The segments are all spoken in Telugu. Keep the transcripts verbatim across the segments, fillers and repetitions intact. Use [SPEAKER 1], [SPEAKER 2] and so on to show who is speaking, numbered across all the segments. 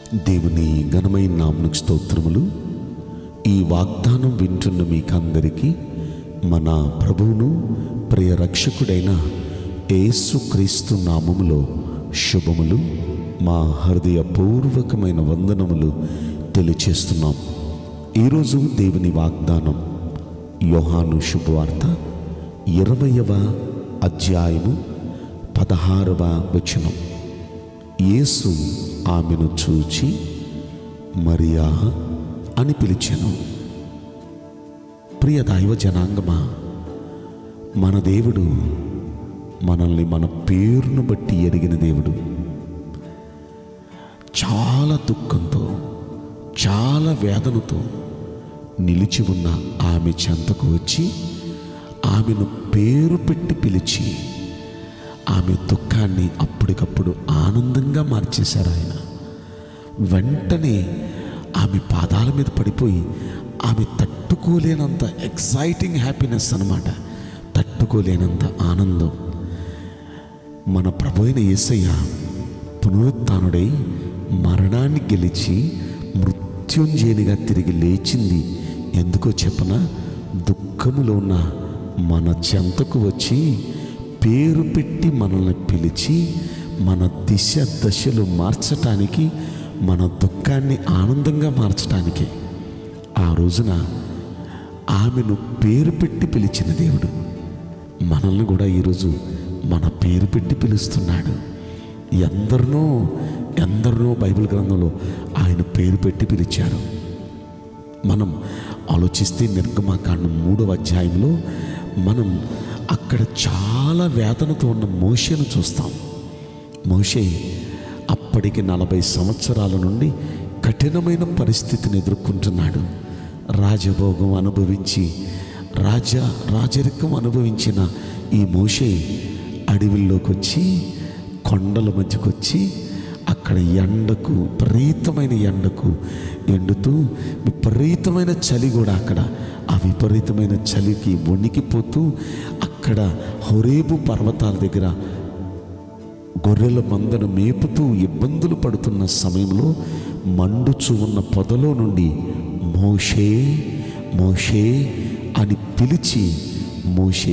[SPEAKER 1] దేవుని ఘనమైన నామమునకు స్తోత్రములు. ఈ వాగ్దానం వింటున్న మీకందరికీ మన ప్రభువును ప్రియ రక్షకుడైన యేసుక్రీస్తు నామములో శుభములు, మా హృదయపూర్వకమైన వందనములు తెలియచేస్తున్నాం. ఈరోజు దేవుని వాగ్దానం యోహాను శుభవార్త ఇరవయవ అధ్యాయము పదహారవ వచనం. యేసు ఆమెను చూచి మరియా అని పిలిచెను. ప్రియ దైవ జనాంగమా, మన దేవుడు మనల్ని మన పేరును బట్టి ఎరిగిన దేవుడు. చాలా దుఃఖంతో, చాలా వేదనతో నిలిచి ఉన్న ఆమె చెంతకు వచ్చి ఆమెను పేరు పెట్టి పిలిచి ఆమె దుఃఖాన్ని అప్పటికప్పుడు ఆనందంగా మార్చేశారు ఆయన. వెంటనే ఆమె పాదాల మీద పడిపోయి ఆమె తట్టుకోలేనంత ఎక్సైటింగ్ హ్యాపీనెస్ అన్నమాట, తట్టుకోలేనంత ఆనందం. మన ప్రభు అయిన యేసయ్య పునరుత్థానుడై మరణాన్ని గెలిచి మృత్యుంజయునిగా తిరిగి లేచింది ఎందుకో చెప్పనా? దుఃఖములో ఉన్న మన చెంతకు వచ్చి పేరు పెట్టి మనల్ని పిలిచి మన దిశ దశలు మార్చటానికి, మన దుఃఖాన్ని ఆనందంగా మార్చటానికి. ఆ రోజున ఆమెను పేరు పెట్టి పిలిచిన దేవుడు మనల్ని కూడా ఈరోజు మన పేరు పెట్టి పిలుస్తున్నాడు. ఎందరినో ఎందరినో బైబిల్ గ్రంథంలో ఆయన పేరు పెట్టి పిలిచారు. మనం ఆలోచిస్తే నిర్గమాకాండం మూడవ అధ్యాయంలో మనం అక్కడ చాలా వేదనతో ఉన్న మోషేను చూస్తాం. మోషే అప్పటికి నలభై సంవత్సరాల నుండి కఠినమైన పరిస్థితిని ఎదుర్కొంటున్నాడు. రాజభోగం అనుభవించి రాజ రాజరికం అనుభవించిన ఈ మోషే అడవిలోకి వచ్చి, కొండల మధ్యకు వచ్చి అక్కడ ఎండకు, విపరీతమైన ఎండకు ఎండుతూ, విపరీతమైన చలి కూడా అక్కడ, ఆ విపరీతమైన చలికి వణికిపోతూ అక్కడ హోరేబు పర్వతాల దగ్గర గొర్రెల మందను మేపుతూ ఇబ్బందులు పడుతున్న సమయంలో మండుచు ఉన్న పొదలో నుండి మోషే మోషే అని పిలిచి మోషే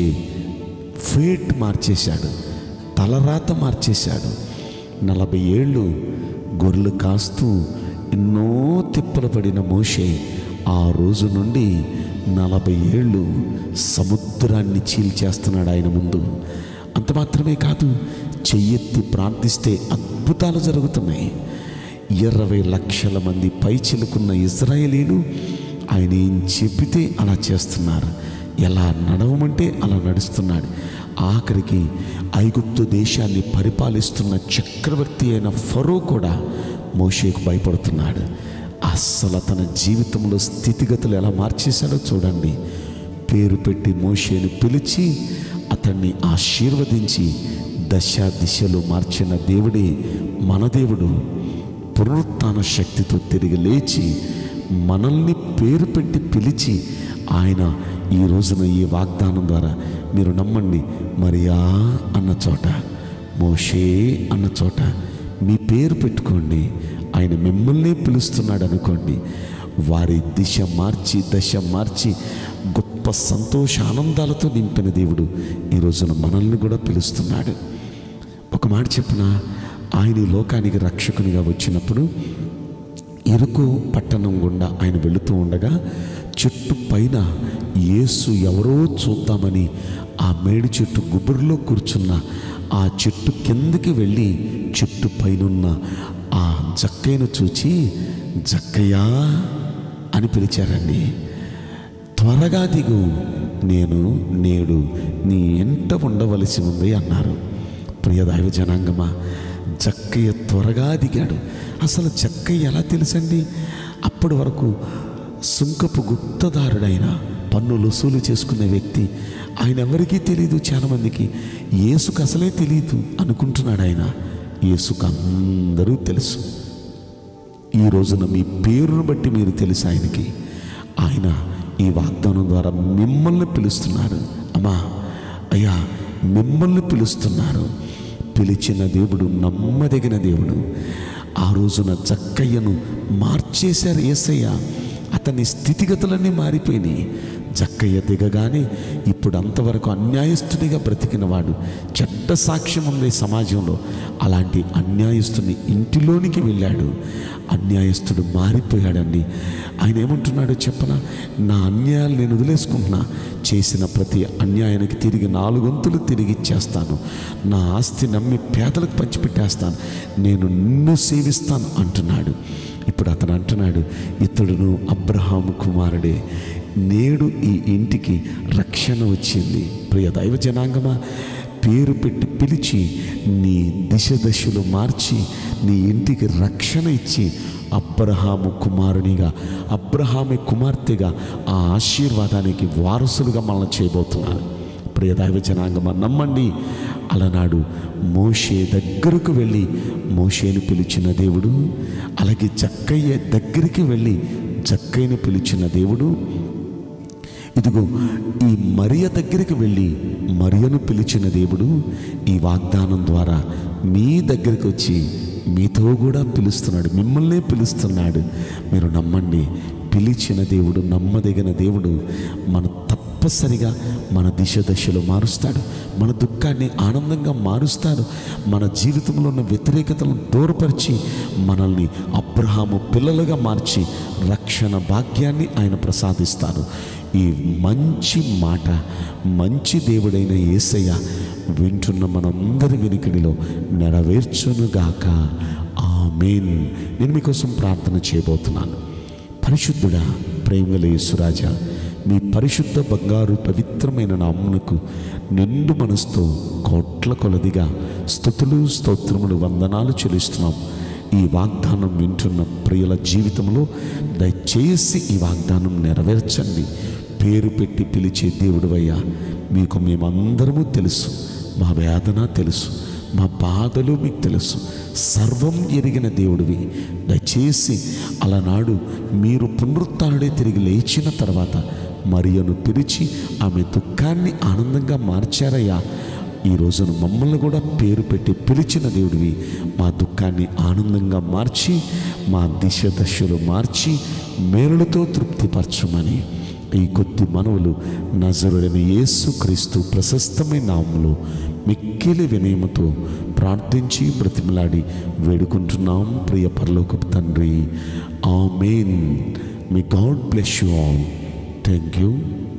[SPEAKER 1] ఫేట్ మార్చేశాడు, తలరాత మార్చేశాడు. నలభై ఏళ్ళు గొర్రెలు కాస్తూ ఎన్నో తిప్పలు పడిన మోషే ఆ రోజు నుండి నలభై ఏళ్ళు సముద్రాన్ని చీల్చేస్తున్నాడు ఆయన ముందు. అంత మాత్రమే కాదు, చెయ్యెత్తి ప్రార్థిస్తే అద్భుతాలు జరుగుతున్నాయి. ఇరవై లక్షల మంది పై చిలుకున్న ఇజ్రాయేలీలు ఆయన ఏం చెబితే అలా చేస్తున్నారు, ఎలా నడవమంటే అలా నడుస్తున్నాడు. ఆఖరికి ఐగుప్తు దేశాన్ని పరిపాలిస్తున్న చక్రవర్తి అయిన ఫరో కూడా మోషేకు భయపడుతున్నాడు. అస్సలు తన జీవితంలో స్థితిగతులు ఎలా మార్చేశాడో చూడండి. పేరు పెట్టి మోషేను పిలిచి అతన్ని ఆశీర్వదించి దశ దిశలో మార్చిన దేవుడే మన దేవుడు. పునరుత్థాన శక్తితో తిరిగి లేచి మనల్ని పేరు పెట్టి పిలిచి ఆయన ఈ రోజున ఈ వాగ్దానం ద్వారా మీరు నమ్మండి, మరియా అన్న చోట, మోషే అన్న చోట మీ పేరు పెట్టుకోండి, ఆయన మిమ్మల్ని పిలుస్తున్నాడు అనుకోండి. వారి దిశ మార్చి, దశ మార్చి గొప్ప సంతోష ఆనందాలతో నింపిన దేవుడు ఈ రోజున మనల్ని కూడా పిలుస్తున్నాడు. ఒక మాట చెప్పిన, ఆయన ఈ లోకానికి రక్షకునిగా వచ్చినప్పుడు ఇరుకు పట్టణం గుండా ఆయన వెళుతూ ఉండగా చెట్టు పైన యేసు ఎవరో చూద్దామని ఆ మేడి చెట్టు గుబురులో కూర్చున్న ఆ చెట్టు కిందకి వెళ్ళి చెట్టు పైనున్న ఆ జక్కయ్యను చూచి జక్కయ్యా అని పిలిచారండి. త్వరగా దిగు, నేను నేడు నీ ఎంట ఉండవలసి ఉంది అన్నారు. ప్రియ దైవ జనాంగమా, జక్కయ్య త్వరగా దిగాడు. అసలు జక్కయ్య ఎలా తెలుసండి? అప్పటి వరకు సుంకపు గుప్తదారుడైన, పన్నులు వసూలు చేసుకునే వ్యక్తి. ఆయన ఎవరికీ తెలియదు, చాలామందికి యేసుకు అసలే తెలియదు అనుకుంటున్నాడు ఆయన. యేసుకు అందరూ తెలుసు. ఈ రోజున మీ పేరును బట్టి మీరు తెలుసు ఆయనకి. ఆయన ఈ వాగ్దానం ద్వారా మిమ్మల్ని పిలుస్తున్నారు. అమ్మా, అయ్యా, మిమ్మల్ని పిలుస్తున్నారు. పిలిచిన దేవుడు నమ్మదగిన దేవుడు. ఆ రోజున జక్కయ్యను మార్చేశారు యేసయ్య. అతని స్థితిగతులన్నీ మారిపోయినాయి. జక్కయ్య దిగగానే ఇప్పుడు అంతవరకు అన్యాయస్తుడిగా బ్రతికిన వాడు, చెడ్డ సాక్ష్యం ఉంది సమాజంలో, అలాంటి అన్యాయస్తుని ఇంటిలోనికి వెళ్ళాడు. అన్యాయస్తుడు మారిపోయాడండి. ఆయన ఏమంటున్నాడో చెప్పనా, నా అన్యాయాలు నేను వదిలేసుకుంటున్నా, చేసిన ప్రతి అన్యాయానికి తిరిగి నాలుగొంతులు తిరిగి ఇచ్చేస్తాను, నా ఆస్తి నమ్మి పేదలకు పంచిపెట్టేస్తాను, నేను నిన్ను సేవిస్తాను అంటున్నాడు. ఇప్పుడు అతను అంటున్నాడు, ఇతడును అబ్రహాము కుమారుడే, నేడు ఈ ఇంటికి రక్షణ వచ్చింది. ప్రియ దైవ జనాంగమా, పేరు పెట్టి పిలిచి నీ దిశ దశలు మార్చి నీ ఇంటికి రక్షణ ఇచ్చి అబ్రహాము కుమారునిగా, అబ్రహాము కుమార్తెగా ఆ ఆశీర్వాదానికి వారసులుగా మనల్ని చేయబోతున్నాను. ప్రియ దైవ జనాంగమా, నమ్మండి. అలనాడు మోషే దగ్గరకు వెళ్ళి మోషేని పిలిచిన దేవుడు, అలాగే జక్కయ్య దగ్గరికి వెళ్ళి జక్కయ్యని పిలిచిన దేవుడు, ఇదిగో ఈ మరియ దగ్గరికి వెళ్ళి మరియను పిలిచిన దేవుడు ఈ వాగ్దానం ద్వారా మీ దగ్గరికి వచ్చి మీతో కూడా పిలుస్తున్నాడు, మిమ్మల్నే పిలుస్తున్నాడు. మీరు నమ్మండి. పిలిచిన దేవుడు, నమ్మదగిన దేవుడు మన తప్పనిసరిగా మన దిశ దశలో మారుస్తాడు, మన దుఃఖాన్ని ఆనందంగా మారుస్తాడు, మన జీవితంలో ఉన్న వ్యతిరేకతలను దూరపరిచి మనల్ని అబ్రహాము పిల్లలుగా మార్చి రక్షణ భాగ్యాన్ని ఆయన ప్రసాదిస్తారు. ఈ మంచి మాట మంచి దేవుడైన యేసయ్య వింటున్న మనందరి వినికిడిలో నెరవేర్చునుగాక. ఆమేన్. నేను మీకోసం ప్రార్థన చేయబోతున్నాను. పరిశుద్ధుడా, ప్రేమగల యేసురాజా, మీ పరిశుద్ధ బంగారు పవిత్రమైన నామమునకు నిండు మనసుతో కోట్ల కొలదిగా స్తుతులు స్తోత్రములు వందనాలు చెల్లిస్తున్నాం. ఈ వాగ్దానం వింటున్న ప్రియుల జీవితంలో దయచేసి ఈ వాగ్దానం నెరవేర్చండి. పేరు పెట్టి పిలిచే దేవుడివయ్యా, మీకు మేమందరము తెలుసు, మా వేదన తెలుసు, మా బాధలు మీకు తెలుసు, సర్వం ఎరిగిన దేవుడివి. దయచేసి అలనాడు మీరు పునరుత్థానుడై తిరిగి లేచిన తర్వాత మరియను పిలిచి ఆమె దుఃఖాన్ని ఆనందంగా మార్చారయ్యా. ఈ రోజున మమ్మల్ని కూడా పేరు పెట్టి పిలిచిన దేవుడివి. మా దుఃఖాన్ని ఆనందంగా మార్చి మా దిశ దశలు మార్చి మేలులతో తృప్తిపరచుమని ఈ కొద్ది మనవులు నజరుడైన యేసుక్రీస్తు ప్రశస్తమైన నామములో మిక్కిలి వినయముతో ప్రార్థించి బ్రతిమలాడి వేడుకుంటున్నాం ప్రియ పరలోకపు తండ్రి. Amen. May God bless you all. Thank you.